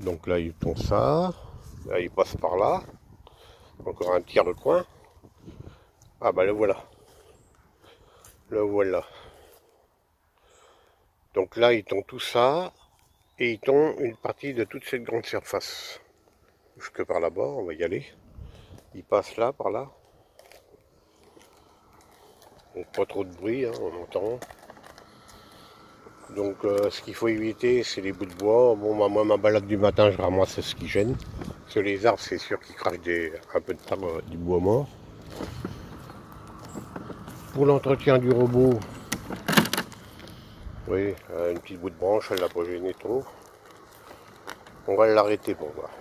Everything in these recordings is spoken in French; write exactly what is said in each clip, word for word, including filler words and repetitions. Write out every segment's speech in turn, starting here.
Donc là il tombe ça, là il passe par là, encore un petit recoin. Ah bah le voilà, le voilà. Donc là il tombe tout ça, et il tombe une partie de toute cette grande surface. Jusque par là-bas, on va y aller. Il passe là, par là. Donc pas trop de bruit, hein, on entend. Donc euh, ce qu'il faut éviter, c'est les bouts de bois. Bon, bah, moi, ma balade du matin, je ramasse ce qui gêne. Parce que les arbres, c'est sûr qu'ils crachent des, un peu de temps, euh, du bois mort. Pour l'entretien du robot, oui, euh, une petite bout de branche, elle l'a pas gêné trop. On va l'arrêter pour voir.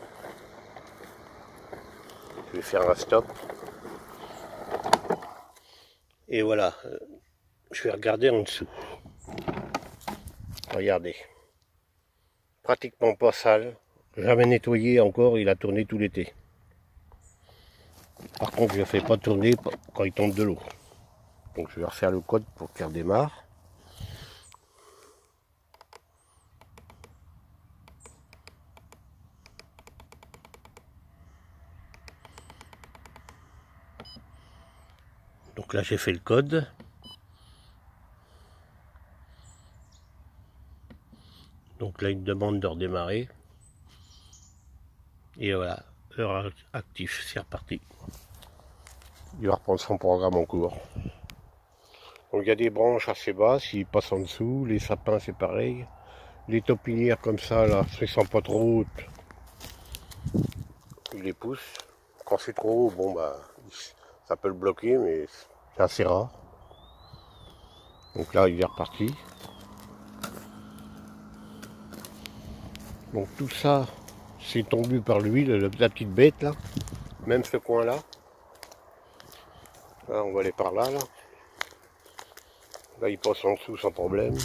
Je vais faire un stop. Et voilà, euh, je vais regarder en dessous. Regardez. Pratiquement pas sale. Jamais nettoyé encore, il a tourné tout l'été. Par contre, je ne fais pas tourner quand il tombe de l'eau. Donc je vais refaire le code pour qu'il redémarre. Donc là j'ai fait le code. Donc là il me demande de redémarrer. Et voilà, heure actif, c'est reparti. Il va reprendre son programme en cours. Donc il y a des branches assez basses, il passe en dessous, les sapins c'est pareil. Les taupinières comme ça, là, si ils sont pas trop hautes, il les pousse. Quand c'est trop haut, bon bah ça peut le bloquer, mais c'est assez rare. Donc là il est reparti. Donc tout ça, c'est tombé par lui, la, la petite bête là. Même ce coin là. Là on va aller par là là. Là il passe en dessous sans problème.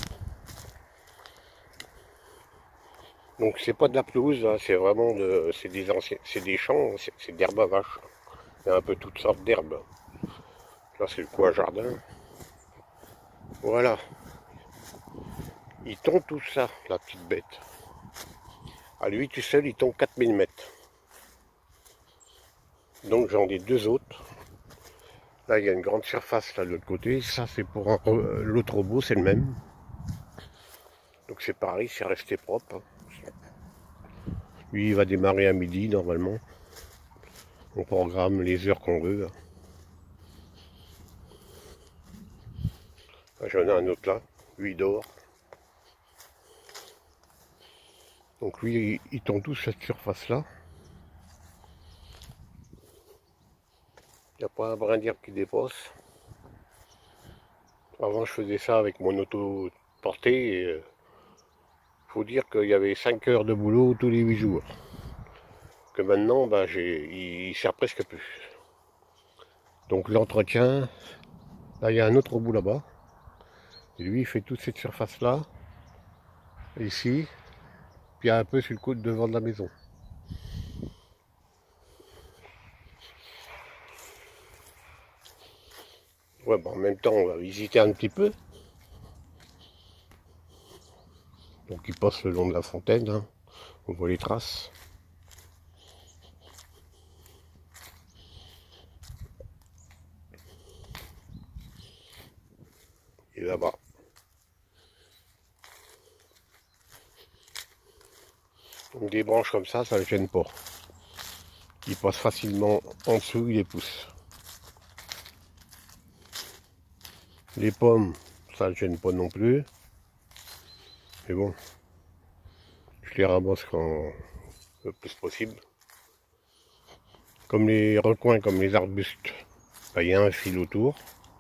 Donc c'est pas de la pelouse, c'est vraiment de. C'est des anciens. C'est des champs, c'est d'herbe à vache. Il y a un peu toutes sortes d'herbes. Là c'est le coin jardin. Voilà. Il tombe tout ça, la petite bête. À lui tout seul, il tombe quatre mille mètres. Donc j'en ai deux autres. Là, il y a une grande surface là de l'autre côté. Ça, c'est pour euh, l'autre robot, c'est le même. Donc c'est pareil, c'est resté propre. Lui, il va démarrer à midi normalement. On programme les heures qu'on veut. J'en ai un autre là. Lui, il dort. Donc lui, il tombe tout cette surface là. Il n'y a pas un brin d'herbe qui dépasse. Avant, je faisais ça avec mon auto portée. Il faut dire qu'il y avait cinq heures de boulot tous les huit jours. Que maintenant, ben, il ne sert presque plus. Donc l'entretien, là il y a un autre bout là-bas. Et lui, il fait toute cette surface-là. Ici. Puis un peu sur le côté devant de la maison. Ouais, bon, en même temps, on va visiter un petit peu. Donc il passe le long de la fontaine, hein. On voit les traces. Et là-bas. Donc des branches comme ça, ça ne le gêne pas. Il passe facilement en dessous, il les pousse. Les pommes, ça ne le gêne pas non plus. Mais bon, je les ramasse quand le plus possible. Comme les recoins, comme les arbustes, ben, il y a un fil autour.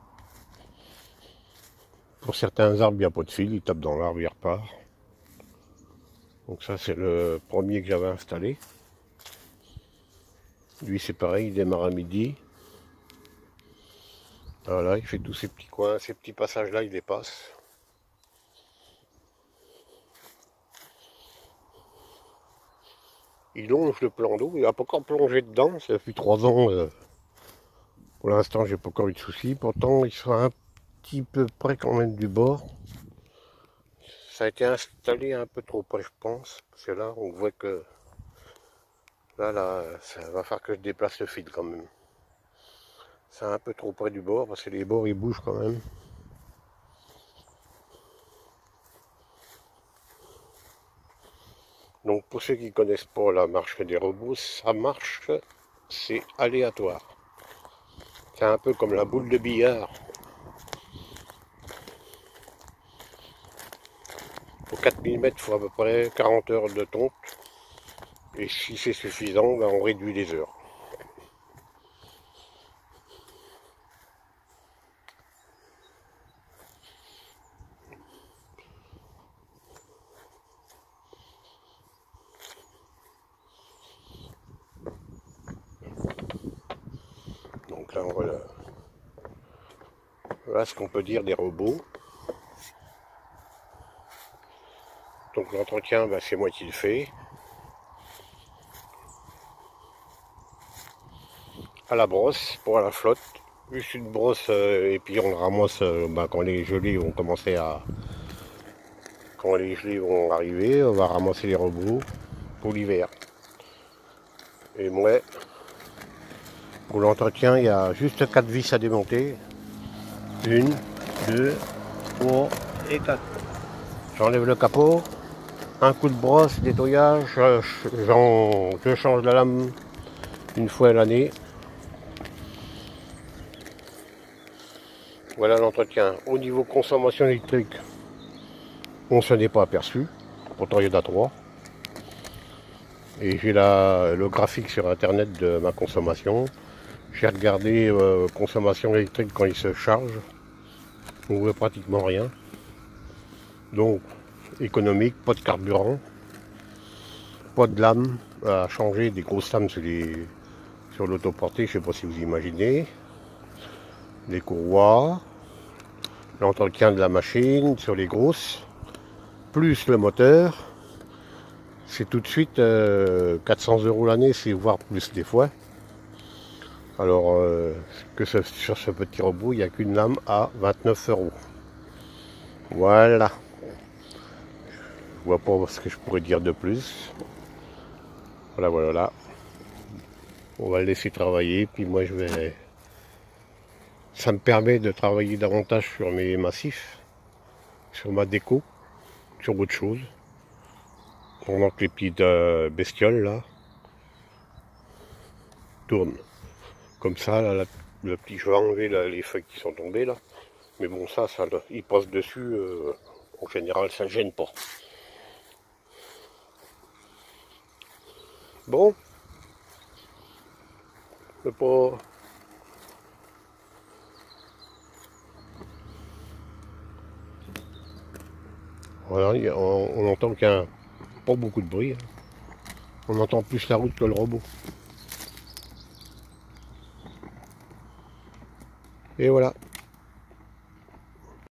Pour certains arbres, il n'y a pas de fil, il tape dans l'arbre, il repart. Donc ça, c'est le premier que j'avais installé. Lui, c'est pareil, il démarre à midi. Voilà, il fait tous ces petits coins, ces petits passages-là, il les passe. Il longe le plan d'eau, il n'a pas encore plongé dedans, ça fait trois ans. Euh, pour l'instant, j'ai pas encore eu de soucis. Pourtant, il sera un petit peu près quand même du bord. Ça a été installé un peu trop près, je pense, parce que là, on voit que là, là, ça va faire que je déplace le fil quand même. C'est un peu trop près du bord, parce que les bords, ils bougent quand même. Donc, pour ceux qui ne connaissent pas la marche des robots, ça marche, c'est aléatoire. C'est un peu comme la boule de billard. Pour quatre millimètres, il faut à peu près quarante heures de tonte. Et si c'est suffisant, ben on réduit les heures. Donc là, on voit là, voilà ce qu'on peut dire des robots. Donc l'entretien, ben, c'est moi qui le fais. À la brosse, pour la flotte. Juste une brosse, euh, et puis on le ramasse euh, ben, quand les gelées vont commencer à... Quand les gelées vont arriver, on va ramasser les robots pour l'hiver. Et moi, pour l'entretien, il y a juste quatre vis à démonter. Une, deux, trois et quatre. J'enlève le capot. Un coup de brosse, nettoyage. Je, je change la lame une fois à l'année. Voilà l'entretien. Au niveau consommation électrique, on ne s'en est pas aperçu. Pourtant, il y en a trois. Et j'ai le graphique sur internet de ma consommation. J'ai regardé euh, consommation électrique quand il se charge. On voit pratiquement rien. Donc, économique, pas de carburant, pas de lame à changer, des grosses lames sur les sur l'autoportée, je ne sais pas si vous imaginez. Les courroies, l'entretien de la machine sur les grosses, plus le moteur. C'est tout de suite euh, quatre cents euros l'année, c'est voire plus des fois. Alors euh, que ce, sur ce petit robot, il n'y a qu'une lame à vingt-neuf euros. Voilà. Je vois pas ce que je pourrais dire de plus. Voilà, voilà, là. On va le laisser travailler, puis moi je vais... Ça me permet de travailler davantage sur mes massifs, sur ma déco, sur autre chose. Pendant que les petites euh, bestioles là tournent. Comme ça, là, la, le petit, je vais enlever là, les feuilles qui sont tombées là. Mais bon, ça, ça il passe dessus. Euh, en général, ça ne gêne pas. Bon. C'est pas... Voilà, on, on entend qu'il n'y a pas beaucoup de bruit. Hein. On entend plus la route que le robot. Et voilà.